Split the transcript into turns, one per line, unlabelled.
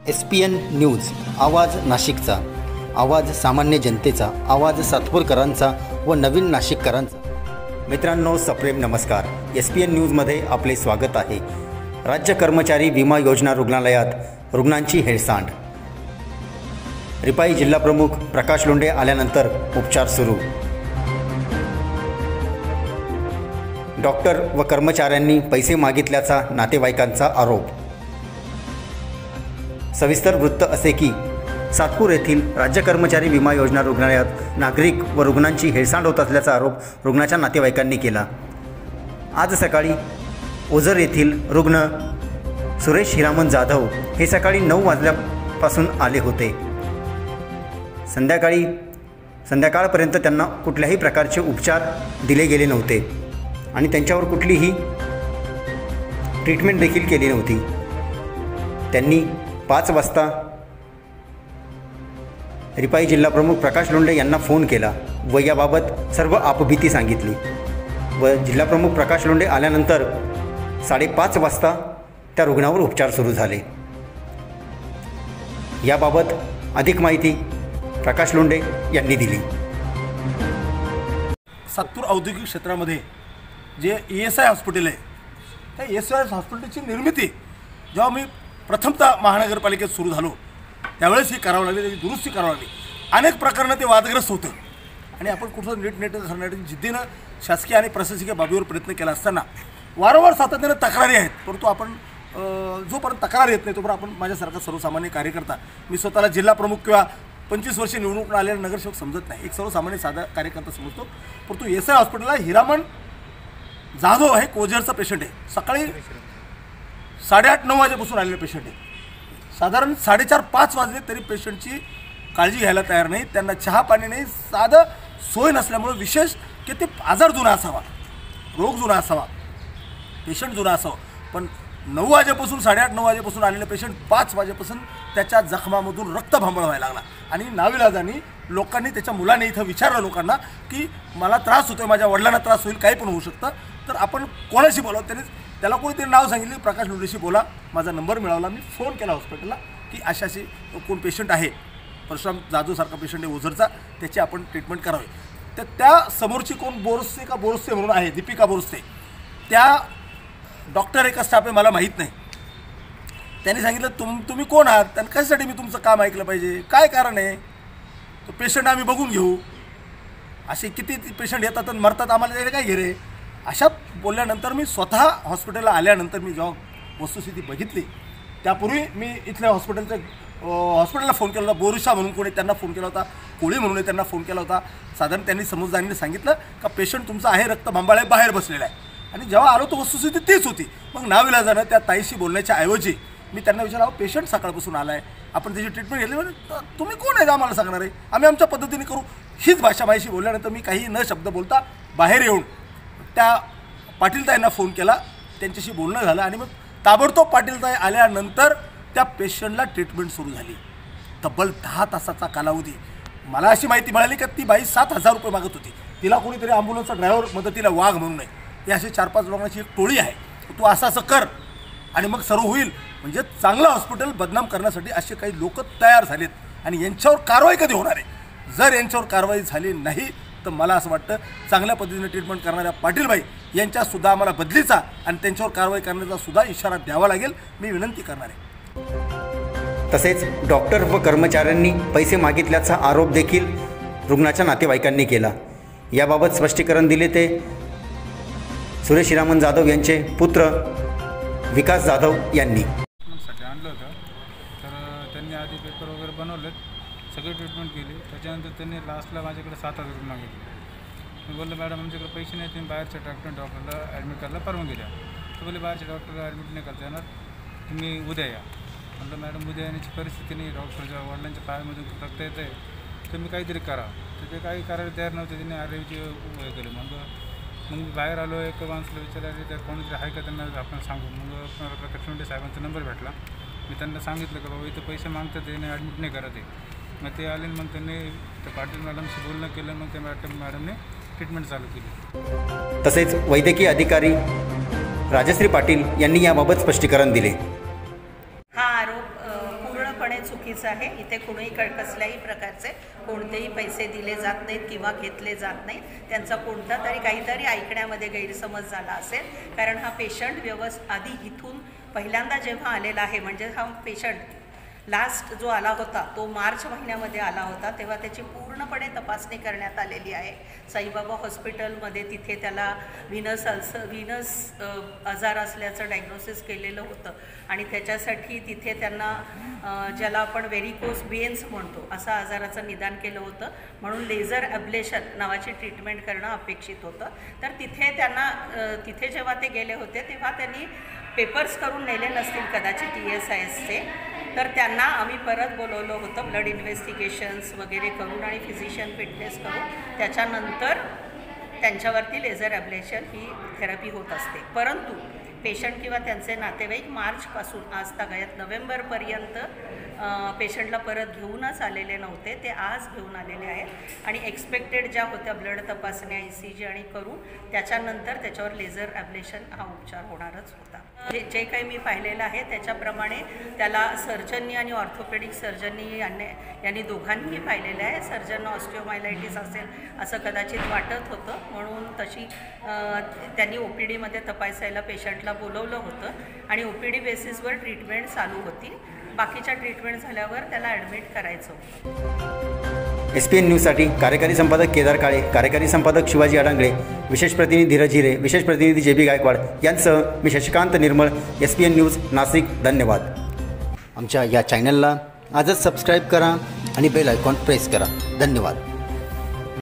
SPN news, आवाज नाशिकचा, आवाज सामान्य जनतेचा, आवाज सातपूरकरांचा व नवीन नाशिककरांचा। मित्रांनो, सप्रेम नमस्कार। SPN न्यूजमध्ये आपले स्वागत आहे। राज्य कर्मचारी विमा योजना रुग्णालयात रुग्णांची हेळसांड। रिपाई जिल्हाप्रमुख प्रकाश लोंढे आल्यानंतर उपचार सुरू। डॉक्टर व कर्मचाऱ्यांनी पैसे मागितल्याचा नातेवाईकांचा आरोप। सविस्तर वृत्त असे की सातपूर येथील राज्य कर्मचारी विमा योजना रुग्णालयात नागरिक व रुग्णांची हेळसांड होत असल्याचा आरोप रुग्णाच्या नातेवाईकांनी केला। आज सकाळी ओझर येथील रुग्ण सुरेश हिरामन जाधव हे सकाळी 9 वाजल्यापासून आले होते। संध्याकाळपर्यंत त्यांना कुठल्याही प्रकारचे उपचार दिले गेले नव्हते आणि त्यांच्यावर कुठलीही ट्रीटमेंट देखील केली नव्हती। त्यांनी 5 वाजता रिपाई जिल्हाप्रमुख प्रकाश लोंढे यांना फोन केला व याबाबत सर्व आपबीती सांगितली व जिल्हाप्रमुख प्रकाश लोंढे आल्यानंतर 5:30 वाजता त्या रुग्णावर उपचार सुरू झाले। याबाबत अधिक माहिती प्रकाश लोंढे यांनी दिली।
सातपूर औद्योगिक क्षेत्रामध्ये जे ESI हॉस्पिटल आहे, त्या ESI हॉस्पिटलची निर्मिती जेव्हा मी प्रथमतः महानगरपालिकेत सुरू झालो त्यावेळेस ही करावं लागली, त्याची दुरुस्ती करावी लागली। अनेक प्रकरणं ते वादग्रस्त होतं आणि आपण कुठं नीटनेटकं करण्यासाठी जिद्दीनं शासकीय आणि प्रशासकीय बाबीवर प्रयत्न केला असताना वारंवार सातत्यानं तक्रारी आहेत, परंतु आपण जोपर्यंत तक्रार येत नाही तोपर्यंत आपण माझ्यासारखा सर्वसामान्य कार्यकर्ता, मी स्वतःला जिल्हाप्रमुख किंवा 25 वर्षे निवडणूक आलेला नगरसेवक समजत नाही, एक सर्वसामान्य साधा कार्यकर्ता समजतो। परंतु ESI हॉस्पिटलला हिरामन जाधव हे कोझरचा पेशंट आहे, सकाळी 8:30-9 वाजेपासून आलेलं पेशंट आहे। साधारण 4:30-5 वाजले तरी पेशंटची काळजी घ्यायला तयार नाही, त्यांना चहा पाणी नाही, साधं सोय नसल्यामुळे विशेष की ते आजार जुना असावा, रोग जुना असावा, पेशंट जुना असावा, पण 9 वाजेपासून 8:30-9 वाजेपासून आलेलं पेशंट 5 वाजेपासून त्याच्या जखमामधून रक्त भांबळ व्हायला लागला आणि नाविलाजाने लोकांनी, त्याच्या मुलाने इथं विचारलं लोकांना की मला त्रास होतोय, माझ्या वडिलांना त्रास होईल, काही पण होऊ शकतं, तर आपण कोणाशी बोलावं? त्याला कोणीतरी नाव सांगितलं, प्रकाश लोंढेशी बोला। माझा नंबर मिळवला, मी फोन केला हॉस्पिटलला की अशाशी कोण पेशंट आहे, परशुराम जाधवसारखा पेशंट आहे ओझरचा, त्याची आपण ट्रीटमेंट करावी। तर त्या समोरची कोण बोरस्ते म्हणून आहे, दीपिका बोरस्ते, त्या डॉक्टर एका स्टाफ आहे, मला माहीत नाही। त्यांनी सांगितलं तुम्ही कोण आहात आणि कशासाठी मी तुमचं काम ऐकलं पाहिजे, काय कारण आहे, तो पेशंट आम्ही बघून घेऊ, असे किती पेशंट येतात आणि मरतात, आम्हाला त्याला काय घेरे, अशा बोलल्यानंतर मी स्वतः हॉस्पिटलला आल्यानंतर मी जेव्हा वस्तुस्थिती बघितली, त्यापूर्वी मी इथल्या हॉस्पिटलला फोन केला होता, बोरुशा म्हणून कोणी त्यांना फोन केला होता, कोळी म्हणून त्यांना फोन केला होता। साधारण त्यांनी समजदारीने सांगितलं का पेशंट तुमचा आहे, रक्त भांबाळे बाहेर बसलेला आहे, आणि जेव्हा आलो तो वस्तुस्थिती तीच होती। मग नाविलाजानं त्या ताईशी बोलण्याच्या ऐवजी मी त्यांना विचारलं, पेशंट सकाळपासून आला आहे, आपण त्याची ट्रीटमेंट घेतली, म्हणजे तुम्ही कोण आहे आम्हाला सांगणार आहे, आम्ही आमच्या पद्धतीने करू, हीच भाषा माझ्याशी बोलल्यानंतर मी काही न शब्द बोलता बाहेर येऊन त्या पाटीलताईंना फोन केला, त्यांच्याशी बोलणं झालं आणि मग ताबडतोब पाटीलताई आल्यानंतर त्या पेशंटला ट्रीटमेंट सुरू झाली। तब्बल 10 तासाचा कालावधी। मला अशी माहिती मिळाली की ती बाई 7,000 रुपये मागत होती, तिला कोणीतरी ॲम्ब्युलन्सचा ड्रायव्हर मदतीला वाघ म्हणून आहे, हे असे 4-5 लोकांची एक टोळी आहे, तू असं कर आणि मग सर्व होईल। म्हणजे चांगलं हॉस्पिटल बदनाम करण्यासाठी असे काही लोक तयार झालेत आणि यांच्यावर कारवाई कधी होणार आहे? जर यांच्यावर कारवाई झाली नाही तर मला असं वाटतं चांगल्या पद्धतीने ट्रीटमेंट करणाऱ्या पाटीलबाई यांच्यासुद्धा आम्हाला बदलीचा आणि त्यांच्यावर कारवाई करण्याचा सुद्धा इशारा द्यावा लागेल, मी विनंती करणार आहे।
तसेच डॉक्टर व कर्मचाऱ्यांनी पैसे मागितल्याचा आरोप देखील रुग्णाच्या नातेवाईकांनी केला। याबाबत स्पष्टीकरण दिले ते सुरेश हिरामन जाधव यांचे पुत्र विकास जाधव यांनी।
आणलं होतं तर त्यांनी आधी पेपर वगैरे बनवलेत, सगळे ट्रीटमेंट केली, त्याच्यानंतर त्यांनी लास्टला माझ्याकडे 7,000 रुपये मागितले। मी बोललो मॅडम आमच्याकडे पैसे नाही, तुम्ही बाहेरच्या डॉक्टरला ॲडमिट करायला परवानगी द्या। तर बोलले बाहेरच्या डॉक्टरला ॲडमिट नाही करता येणार, तुम्ही उद्या या। म्हटलं मॅडम उद्या येण्याची परिस्थिती नाही, डॉक्टरच्या वडिलांच्या पायामधून रक्त येतं आहे, तुम्ही काहीतरी करा। तर ते काही करायला तयार नव्हते, त्यांनी आरोग्य हे केलं। मग मी बाहेर आलो, एक माणसाला विचारायला त्या कोणीतरी आहे का त्यांना आपण सांगू। मग प्रकाश लोंढे साहेबांचा नंबर भेटला, मी त्यांना सांगितलं की बाबा इथं पैसे मागतात, त्याने ॲडमिट नाही करत आहे। मग ते आले, मग त्यांनी त्या पाटील मॅडमशी बोलणं केलं, मग त्या मॅडमने ट्रीटमेंट चालू केली।
तसेच वैद्यकीय अधिकारी राजश्री पाटील यांनी याबाबत स्पष्टीकरण दिले।
हा आरोप पूर्णपणे पूर्णपणे चुकीचं आहे. इथे कुणीही कसल्याही प्रकारचे कोणतेही पैसे दिले जात नाहीत किंवा घेतले जात नाहीत. त्यांचा कोणता तरी काहीतरी ऐकण्यामध्ये गैरसमज झाला असेल, कारण हा पेशंट आधी इथून पहिल्यांदा जेव्हा आलेला आहे, म्हणजे हा पेशंट लास्ट जो आला होता तो मार्च महिन्यामध्ये आला होता, तेव्हा त्याची पूर्णपणे तपासणी करण्यात आलेली आहे साईबाबा हॉस्पिटलमध्ये. तिथे त्याला व्हिनस आजार असल्याचं डायग्नोसिस केलेलं होतं आणि त्याच्यासाठी तिथे त्यांना ज्याला आपण व्हेरिकोस वेन्स म्हणतो असा आजाराचं निदान केलं होतं, म्हणून लेझर ॲब्लेशन नावाची ट्रीटमेंट करणं अपेक्षित होतं. तर तिथे जेव्हा ते गेले होते तेव्हा त्यांनी पेपर्स करून नेले नसतील कदाचित ESISचे, तर त्यांना आम्ही परत बोलवलं होतं ब्लड इन्व्हेस्टिगेशन्स वगैरे करून आणि फिजिशियन फिटनेस करून त्याच्यानंतर त्यांच्यावरती लेझर ॲब्लेशन ही थेरपी होत असते. परंतु पेशंट किंवा त्यांचे नातेवाईक मार्चपासून आज तागायत नोव्हेंबरपर्यंत पेशंटला परत घेऊनच आलेले नव्हते. ते आज घेऊन आलेले आहेत आणि एक्सपेक्टेड ज्या होत्या ब्लड तपासण्या ECG आणि करून त्याच्यानंतर त्याच्यावर लेझर ॲब्लेशन हा उपचार होणारच होता. जे काही मी पाहिलेलं आहे त्याच्याप्रमाणे त्याला सर्जननी आणि ऑर्थोपेडिक सर्जननी यांनी दोघांनीही पाहिलेलं आहे. सर्जनना ऑस्टिओमायलायटिस असेल असं कदाचित वाटत होतं, म्हणून तशी त्यांनी OPDमध्ये तपासायला पेशंटला बोलवलं होतं आणि OPD बेसिसवर ट्रीटमेंट चालू होती. बाकीच्या ट्रीटमेंट झाल्यावर त्याला ॲडमिट करायचं होतं.
SPN न्यूजसाठी कार्यकारी संपादक केदार काळे, कार्यकारी संपादक शिवाजी अडांगळे, विशेष प्रतिनिधी धीरज हिरे, विशेष प्रतिनिधी JB गायकवाड यांसह मी शशिकांत निर्मळ, SPN न्यूज नाशिक. धन्यवाद. आमच्या या चॅनलला आजच सबस्क्राईब करा आणि बेल आयकॉन प्रेस करा. धन्यवाद.